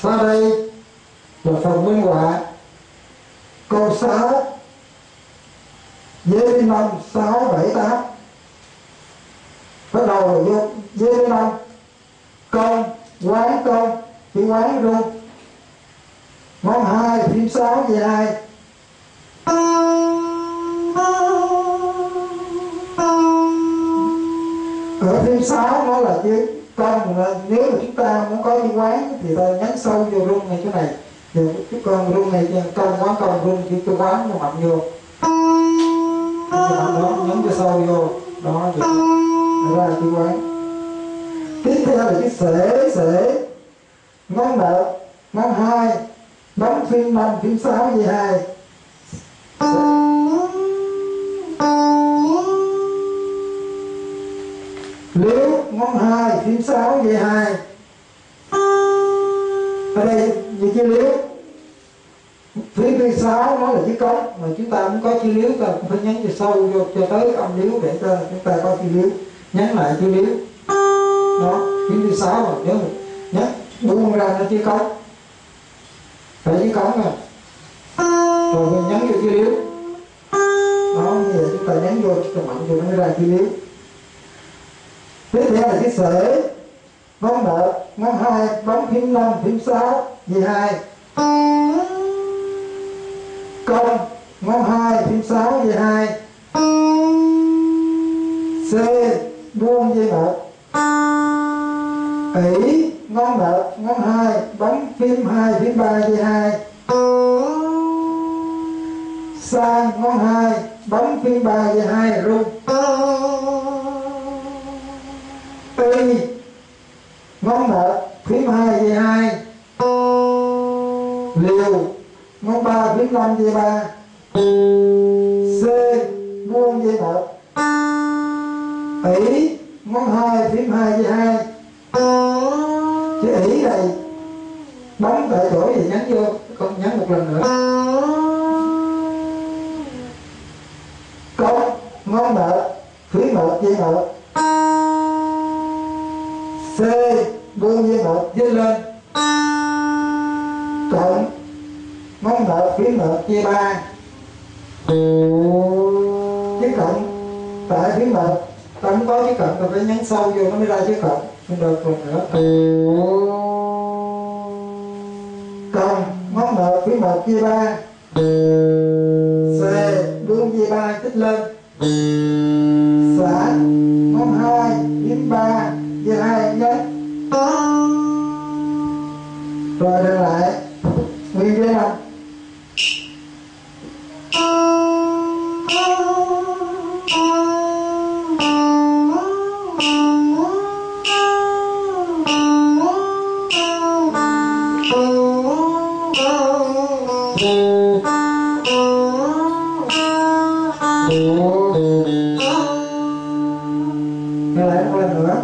Sau đây là phần minh họa. Câu 6 dê 5 6 7 8. Bắt đầu là vô dê 5 công quán công chữ quán rung. Ngón 2 phím 6 dê 2. Ở phím 6 nó là chữ công, nếu mà chúng ta muốn có chữ quán thì ta nhấn sâu vô rung này chỗ này. Thì cái con rung này công quán công rung chữ quán nó mạnh vô. Đó, nhấn cho sâu vô đó vậy ra chữ quán. Tiếp theo là chữ sể ngón 1 ngón 2 bấm phím 5 phím 6 dây 2. Liếu ngón 2 phím 6 dây 2. Ở đây gì chữ liếu phím thứ 6 nó là chữ cống, mà chúng ta muốn có chữ liếu ta cũng phải nhấn cho sâu vô cho tới âm liếu để cho chúng ta có chữ liếu. Nhấn lại chữ liếu đó, phím thứ 6 rồi nhớ nhấn buông ra nó chữ cống, phải chữ cống rồi mình nhấn vô chữ liếu đó, như vậy chúng ta nhấn vô cho mạnh vô nó mới ra chữ liếu. Tiếp theo là chữ sể ngón 1 ngón 2 bấm phím 5 phím 6 dây 2. Công ngón 2 phím 6 dây 2. C buông dây 1. Ỷ ngón 1 ngón 2 bấm phím 2 phím 3 dây 2. Sang ngón 2 bấm phím 3 dây 2 rung. Y ngón 1 phím 2 dây 2. Liều ngón 3 phím 5 dây 3. C buông dây 1. Ỷ ngón 2 phím 2 dây 2. Chữ ỷ này bấm tại chỗ thì nhấn vô, con nhấn một lần nữa. Công ngón 1 phím 1 dây 1. C buông dây 1 dây lên. Cộng ngón 1 phím 1 dây 3. Chữ cộng tại phím 1 ta không có chữ cộng, ta phải nhấn sâu vô nó mới ra chữ cộng. Không được một nữa. Cộng ngón 1 phím 1 dây 3. C buông dây 3 tích lên. Xả ngón 2 phím 3 dây 2 nhấn. Rồi trở lại nguyên dây 5. Nghe lại một lần nữa.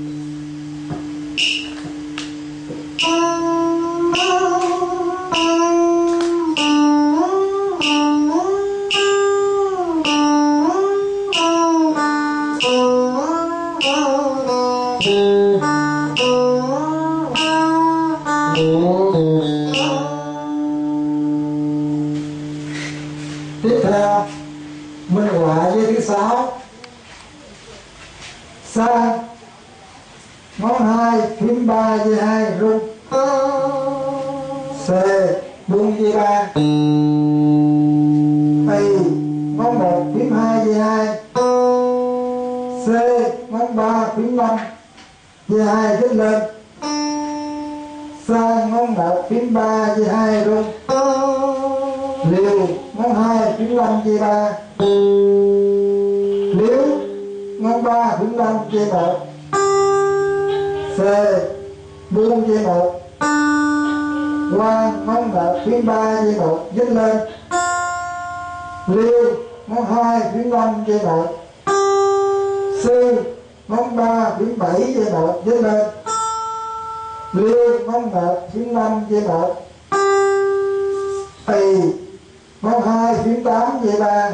Tiếp theo minh họa dây thứ 6. Sang ngón 2 phím 3 dây 2 rung. C buông dây 3. Y ngón 1 phím 2 dây 2. C ngón 3 phím 5 dây 2 tích lên. Sang ngón 1 phím 3 dây 2 rung. Liều ngón 2 phím 5 dây 3. Liếu ngón 3 phím 5 dây 1. C buông dây 1. Quang ngón 1 phím 3 dây 1 dứt lên. Liêu ngón 2 phím 5 dây 1. Sư ngón 3 phím 7 dây 1 dứt lên. Liêu ngón 1 phím 5 dây 1. Tỳ ngón 2 phím 8 dây 3.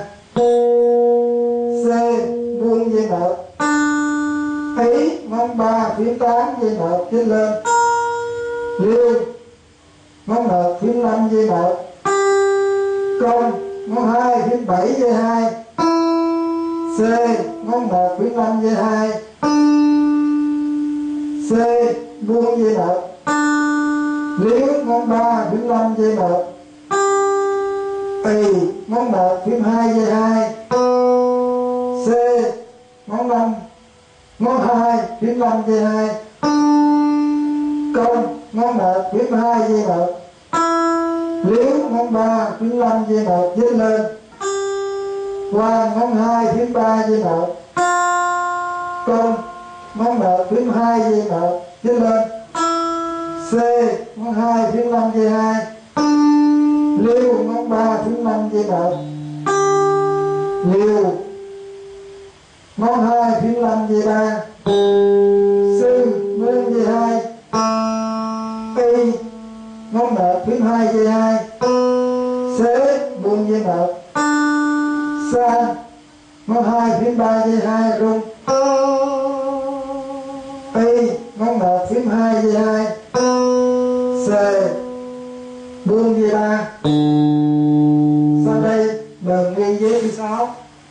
C buông dây 1. Ý ngón 3 phím 8 dây 1 dứt lên. Liêu chia 1 công ngón 2 phím 7 chia 2 C ngón 1 phím 5 chia 2 C vuông chia 1 liếu ngón 3 phím 5 chia 1 Y ngón 1 phím 2 chia 2 C ngón 5 ngón 2 phím 5 chia 2 công ngón 1 phím 2 chia 1 liếu ngón 3 phím 5 chia 1 viết lên qua ngón 2 phím 3 chia 1 công ngón 1 phím 2 chia 1 viết lên C ngón 2 phím 5 chia 2 liêu ngón 3 phím 5 chia 1 liêu ngón 2 phím 5 chia 3 sư vuông chia 2 y ngón 1 phím 2 chia 2 xế vuông chia 1 sa ngón 2 phím 3 chia 2 rung y ngón 1 phím 2 chia 2 xề vuông chia 3. Sau đây đờn ghi với thứ 6.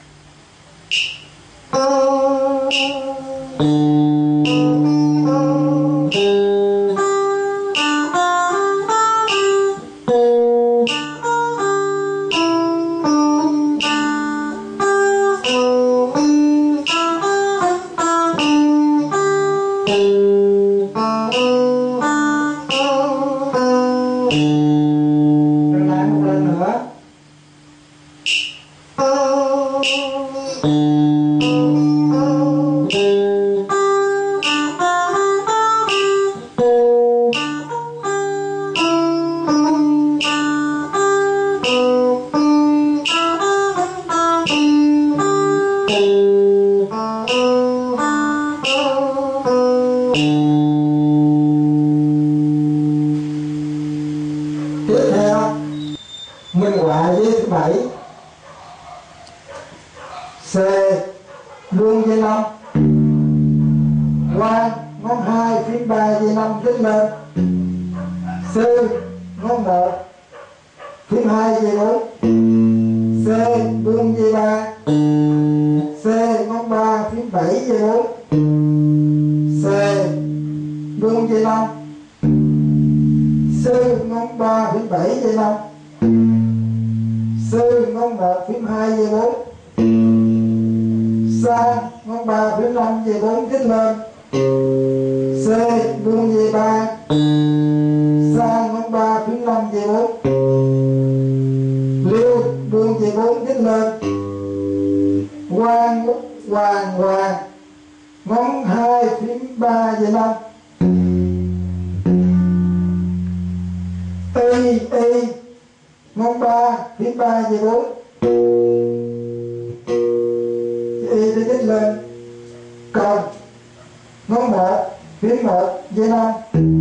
Minh họa với thứ 7. C vuông chia 5 qua ngón 2 phím 3 chia 5 viết lên sư ngón 1 phím 2 chia 4 C vuông chia 3 C ngón 3 phím 7 chia 4 C vuông chia 5 sư ngón 3 phím 7 chia 5 sư ngón 1 phím 2 chia 4 sa ngón 3 phím 5 chia 4 viết lên C vuông chia 3 sa ngón 3 phím 5 chia 4 liêu vuông chia 4 viết lên quang hoàng ngón 2 phím 3 chia 5 y ngón 3 phím 3 chia 4 y để viết lên cộng ngón 1 phím 1 chia 5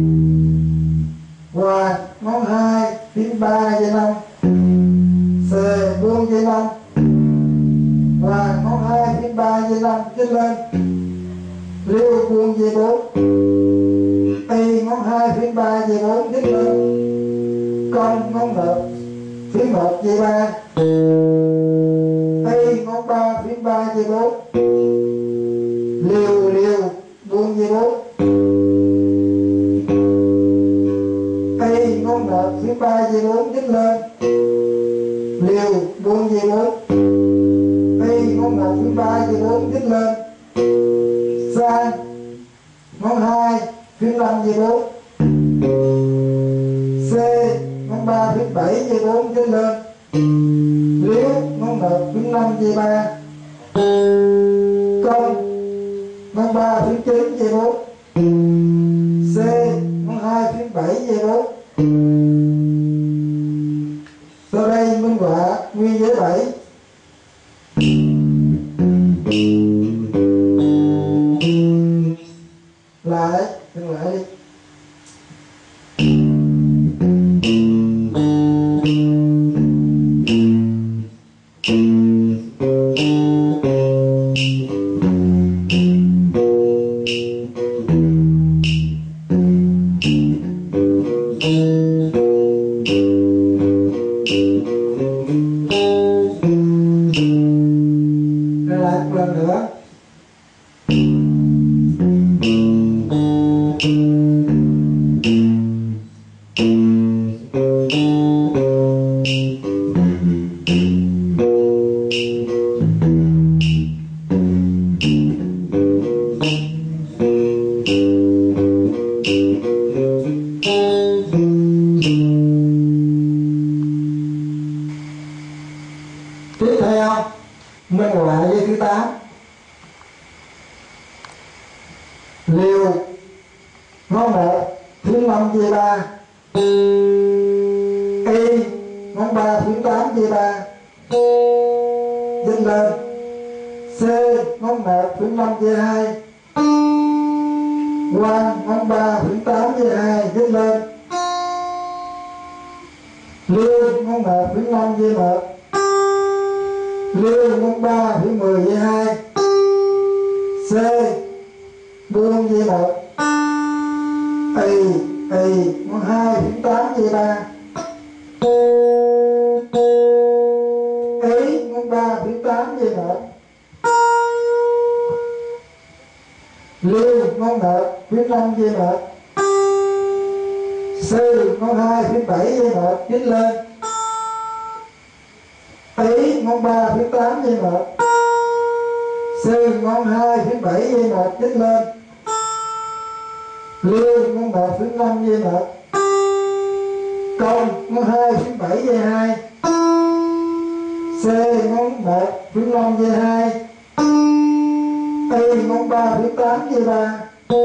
và ngón 2 phím 3 chia 5 C vuông chia 5 và ngón 2 phím 3 chia 5 viết lên liêu vuông chia 4 y ngón 2 phím 3 chia 4 viết lên công ngón 1 phím 1 chia 3 y ngón 3 phím 3 chia 4 liều vuông chia 4 y ngón 1 phím 3 chia 4 viết lên liều vuông chia 4 y ngón 1 phím 3 chia 4 viết lên sang ngón 2 phím 5 chia 4 C ngón 3 phím 7 chia 4 viết lên liếu ngón 1 phím 5 chia 3 công ngón 3 phím 9 chia 4 C ngón 2 phím 7 chia 4. Sau đây minh họa nguyên giới 7. Lại dừng lại đi. lại một lần nữa. Tiếp theo minh họa dây thứ 8. Liều ngón 1 thứ 5 dây 3, y ngón 3 thứ 8 dây 3 dinh lên, c ngón 1 thứ 5 dây 2, quan ngón 3 thứ 8 dây 2 dinh lên, liêu ngón 1 thứ 5 dây 1, liêu ngón 3 thứ 10 dây 2, c buông dây 1, y ngón 2 thứ 8 dây 3, ý ngón 3 thứ 8 dây 1, liêu ngón 1 thứ 5 dây 1, sư ngón 2 thứ 7 dây 1 dính lên, ý ngón 3 thứ 8 dây 1, sư ngón 2 thứ 7 dây 1 dính lên, liêu ngón 1 thứ 5 dây 1, công ngón 2 thứ 7 dây 2, c ngón 1 thứ 5 dây 2, y ngón 3 thứ 8 dây 3,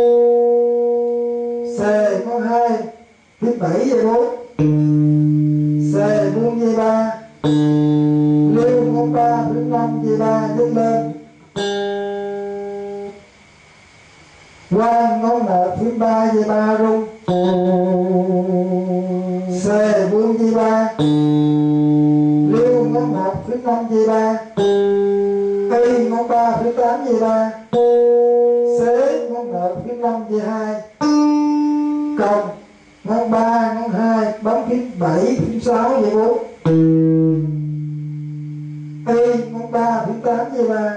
c ngón 2 thứ 7 dây 4, c buông dây 3, liêu ngón 3 thứ 5 dây 3 dính lên, quan ngón 1 thứ 3 dây 3 rung, c buông dây 3, liêu ngón 1 thứ 5 dây 3, y ngón 3 thứ 8 dây 3, c ngón 1 thứ 5 dây 2, cộng ngón 3 ngón 2 bấm phím 7 phím 6 dây 4, y ngón 3 thứ 8 dây 3,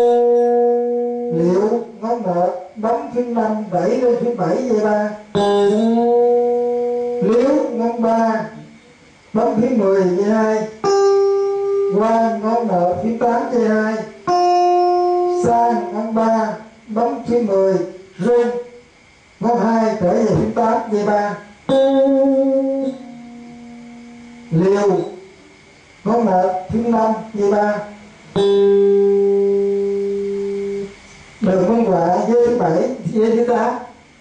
liệu ngón 1 bấm phím 5 đẩy lên phím 7 dây 3, liếu ngón 3 bấm phím 10 dây 2, quan ngón 1 phím 8 dây 2, sang ngón 3 bấm phím 10 rung, ngón 2 trở về phím 8 dây 3, liều ngón 1 phím 5 dây 3. Đường minh họa dây thứ 7 dây thứ 8.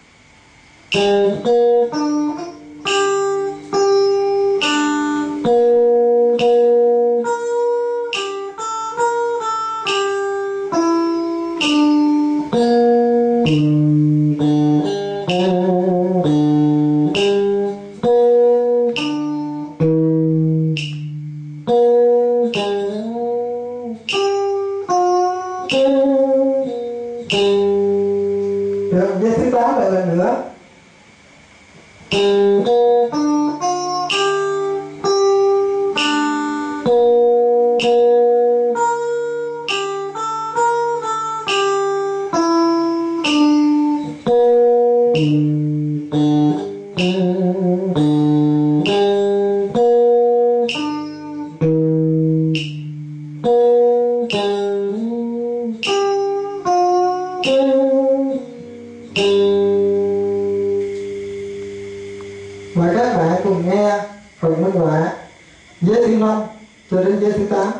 Đường dây thứ 8 lại lần nữa. Mời các bạn cùng nghe phần minh họa dây thứ 5 cho đến dây thứ 8.